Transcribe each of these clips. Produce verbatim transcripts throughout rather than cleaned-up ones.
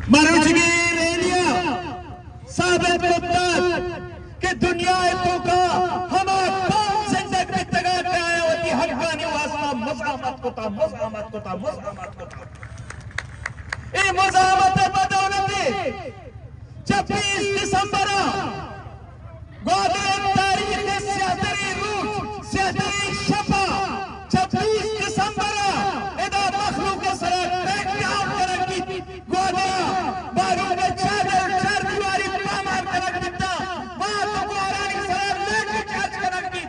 मरुजगी रेलिया साबित करता कि दुनिया तो का हमारा कौन जिंदगी में तगा के आया होती हक्कानी वास्ता मज़ामत को था मज़ामत को था मज़ामत को था ये मज़ामत बदौलते छब्बीस दिसंबर गोदे तारीख सियासरी रूट सियासरी शफा छब्बीस दिसंबर इदा मखलूक के सर बैक डाउन करकी गोदे बारू में चादर चार दीवारी पामार करक दिता वहां तो गोरानी सर लेके चार्ज करकी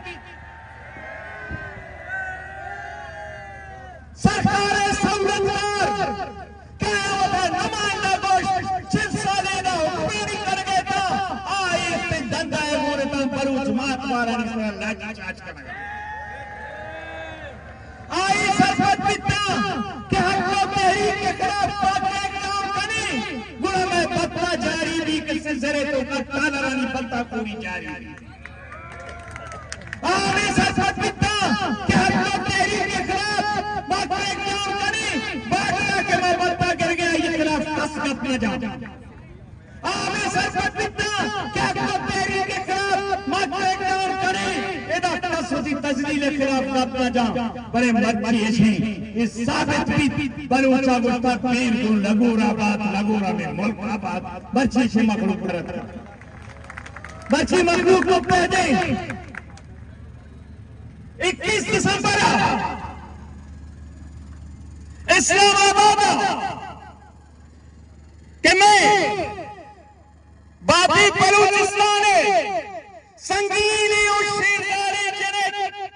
सरकार सौलतदार क्या होता नुमाइंदा गोश्त जिन साले ना हुक्मरानी कर गया था आए पे दंगा है मोरे तन बलूच मात मारानी सर लाठी चार्ज करना आई सरपंच पिता के हक तहरीक के खिलाफ पार्टी काम करी गुना में पत्ता जारी भी के सिलसिले तो काला रानी पत्ता पूरी जारी आई सरपंच पिता के हक तहरीक के खिलाफ पार्टी काम करी बागला के मैं पत्ता कर गया ये खिलाफ कसकत न जाओ आई सरपंच पिता के हक तहरीक के खिलाफ पार्टी काम करी इदा कसदी तजलील के खिलाफ कापना जा बड़े मर्जी है इस साबित भी बलूचा गुस्ता पीर को लगोरा बात लगोरा में मुल्क आबाद बच्ची से मखलूक करत बच्ची मखलूक को कह दे इक्कीस दिसंबर इस्लामाबाद के में बाबी बलूचिस्तान संगीनी और शेरदारी जने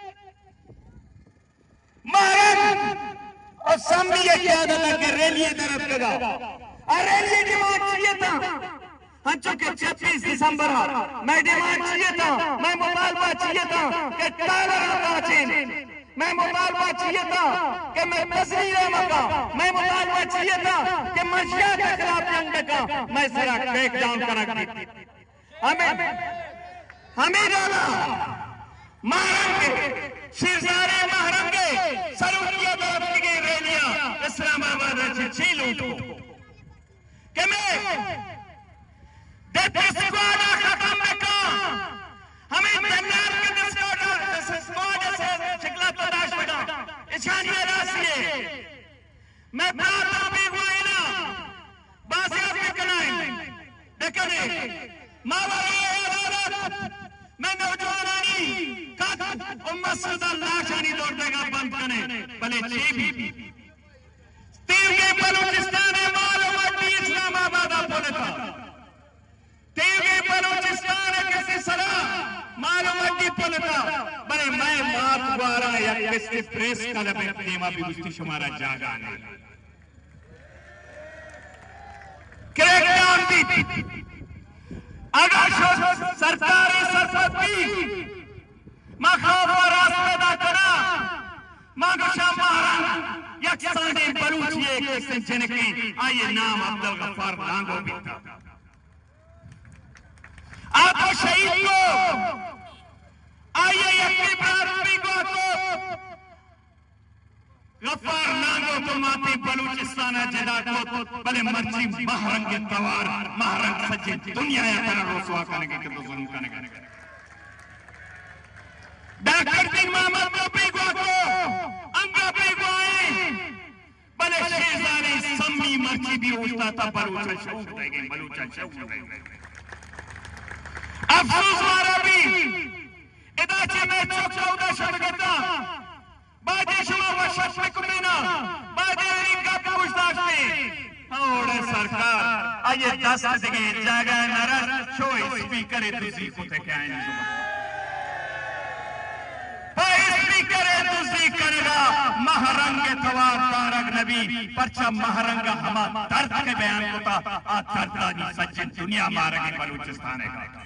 महाराज और संभी याद के रैली तरफ लगा और रैली डिमांड चाहिए था हाँ चूंकि छब्बीस दिसंबर मैं डिमांड चाहिए था मैं मुतालबा चाहिए था कि टालर चेंज मैं मुतालबा चाहिए था कि मैं तस्वीर मका मैं मुतालबा चाहिए था कि मशिया के खिलाफ जंग का मैं सारा टेक डाउन करा हमें हमें जाना महारंगे शिरसारे महारंगे सरूरिया दौलत की रैलियां इस्लामाबाद से छीलूं कि मैं डेथ स्क्वाड खत्म में का हमें जन्नत के डिस्कॉर्ड स्क्वाड से शिकला तलाश बना इशानिया रासिए मैं प्रार्थना भी हुई ना बासिया भी कनाई देखने मावारी मैं नौजवानी का उम्मत सदा लाशानी दौड़ देगा बंद करने भले चीबी तीर के बलूचिस्तान मालूम इस्लामाबाद बोलता तीर के बलूचिस्तान किसी सरा मालूम बोलता बड़े मैं बात द्वारा या किसी प्रेस का लबे तेमा भी मुस्ती शुमारा जागा नहीं क्रैकडाउन भी अगर सरकारी सरपंची मखौफ रास पैदा करा मांगशा महाराज यकसाने बलूचिए के सिंचन की आइए नाम अब्दुल गफ्फार लांगो भी था आप शहीद को आइए यकी प्रार्थनी को गफ्फार नांगो तो माते बलूचिस्तान जदा को भले मर्जी महारंग तवार महारंग सज्जे दुनिया या तरह रसवा करने के तो जुल्म करने के डॉक्टर दिन मोहम्मद नबी को अंगा पे आए भले शेरजाने सम्मी मर्जी भी उठता था बलूचा शौक रह गए बलूचा शौक रह गए अफसोस वाला भी इदाचे में चौक चौदह शर्गता बाजे शुमा वशत में कुमेना बाजे इनका पूछताछ में और सरकार आइए दस जगह जगह नरस शो स्पीकर तुझी कुते क्या है भाई स्पीकर तुझी करेगा महारंग तवार तारक नबी परचा महारंग हमा दर्द के बयान होता आ दर्दानी सज्जन दुनिया मारेंगे बलूचिस्तान का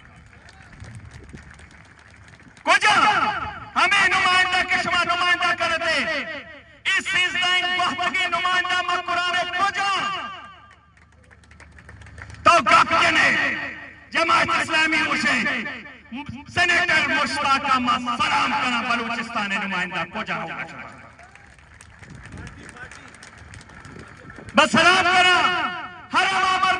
कुछ हमें नुमाइंदा किस्मा नुमाइंदा करते इस सिजदाइन वहदगी नुमाइंदा मकुराने कुजा तो गफ्जने जमात इस्लामी उसे सेनेटर मुश्ताक का सलाम करना बलूचिस्तान नुमाइंदा कुजा होगा बस सलाम करा हर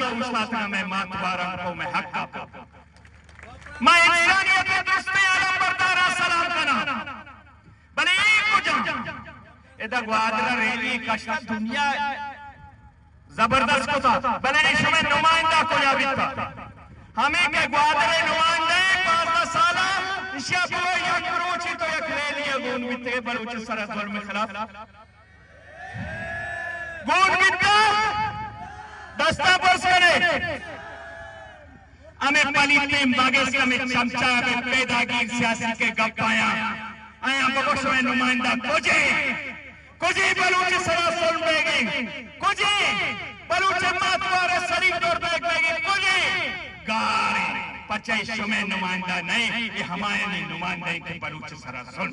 जो उस्ताद में मातबारा को मैं हक का मैं इंसानियत के दोस्ते आलम बरदारा सलाम करना बने एक को जा एदा ग्वादरा रैली कष्ट दुनिया जबरदस्त को था बने इसमें नुमाइंदा को याबिता हमें के ग्वादरे नुमाइंदे पाँच साल इशिया को या करोची तो एक रैली गोन बिते बलूच सरहद में खिलाफ गोन बिता दस्ता बस करे हमें पलीते बागेस में चमचा में पैदागीर सियासी के गप्पाया आया बगोश में नुमाइंदा कोजे कोजे बलूच सरा सोल बेगे कोजे बलूच मातवारे शरीफ तौर पे बेगे कोजे गारे पचाईस में नुमाइंदा नहीं ये हमारे नहीं नुमाइंदा के बलूच सरा सोल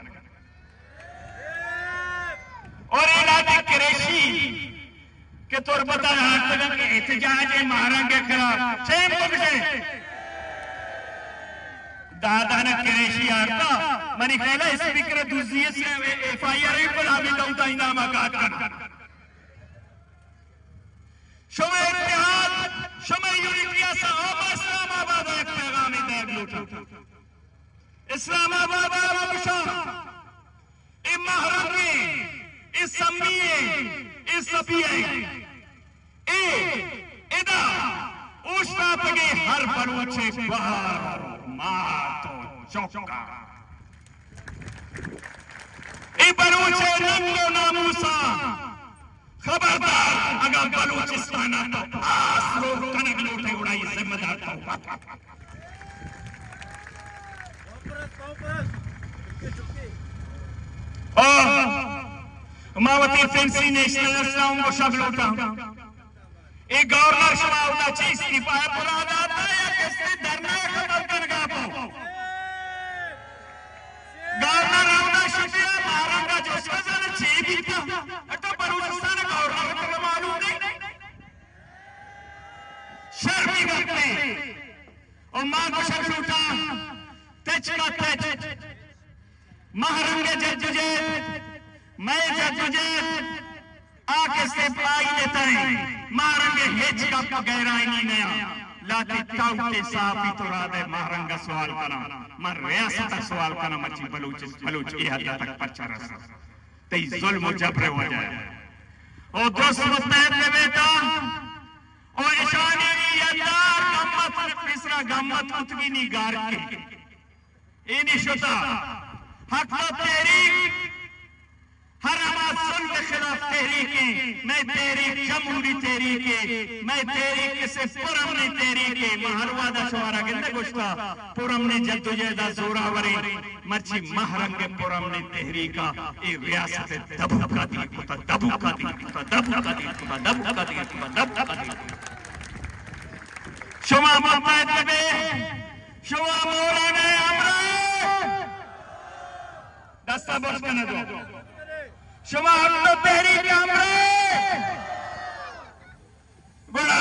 और इलाके कुरैशी के तौर बता रहा के एहतजाज महारंग के खिलाफ सेम पक्षे दादा ने कुरैशी आता मनी कहला स्पीकर दूसरी से एफआईआर पर हमें दौता इनाम आगाज करना शुमे इत्तेहाद शुमे यूनिटिया सा इस्लामाबाद एक पैगाम देव लूटा इस्लामाबाद आबशा ए महारंगे इस सम्मीए इस सफिए ए इदा उस्ता तगे हर बलूचे बाहर मार तो चौका ए बलूचे नंगो नामूसा खबरदार अगर बलूचिस्तान तो आस लोग कनक लूटे उड़ाई जिम्मेदार था मावती फेंसी नेशनल इस्लाम को शब लूटा एक गवर्नर शमाउला चीज की पाया पुरा जाता है या किसने धरना खत्म कर गा पो गवर्नर राउंडा शिपिया महारांगा जो सजन छे भी था अटो बलूचिस्तान गवर्नर को मालूम नहीं शर्मी करते और मां को शब लूटा तेज का तेज महारंगे जजुजे मैं जजुजे आके से पाई देता है महारंगे हेच का गहराई नहीं नया लाती ताउते साफी तो राधे महारंगा सवाल करना मर रियासत तक सवाल करना मची बलूच बलूच ये हद तक पर्चा रसा ते जुल्म जबरे हो जाए और दोस्त मुस्तैद ने बेटा और इशाने की यादार गम्मत पिसरा गम्मत उतगी नी गार के इनी शुता हक तो तेरी हर आवाज सुन के खिलाफ तहरीक मैं तेरी जमहूरी तहरीक मैं तेरी किसे पुरम ने तेरी के महरवादा शुमारा गिंदे गुश्ता पुरम ने जद्दोजहद जोरावरी मर्ची महरंगे पुरम ने तहरीका ए रियासत दबका दी पुता दबका दी पुता दबका दी पुता दबका दी पुता दबका दी शुमा मोहम्मद नबी शुमा मौलाना अमरा दस्ता बस करना दो शुमा हम तो तहरीक अमरे गुड़ा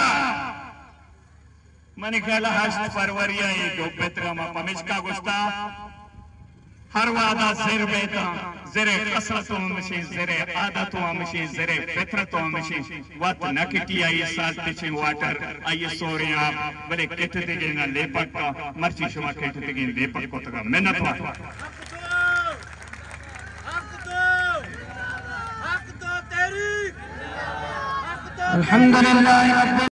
मनी कहला हस्त फरवरिया ये जो बेतगामा पमिचका गुस्ता हर वादा ज़िर बेता ज़िरे कसरतों मशी ज़िरे आदतों मशी ज़िरे फितरतों मशी वत नकटी आई साल पिछे वाटर आई सोरे आप बले किट दिगे ना लेपक का मर्ची शुमा किट दिगे लेपक को तका मेहनत वा अल्हम्दुलिल्लाह।